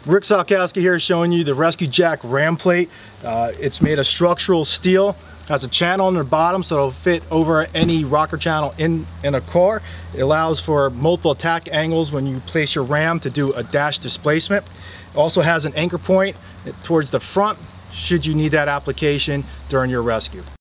Rick Salkowski here showing you the Rescue Jack ram plate. It's made of structural steel, has a channel on the bottom so it'll fit over any rocker channel in a car. It allows for multiple attack angles when you place your ram to do a dash displacement. It also has an anchor point towards the front should you need that application during your rescue.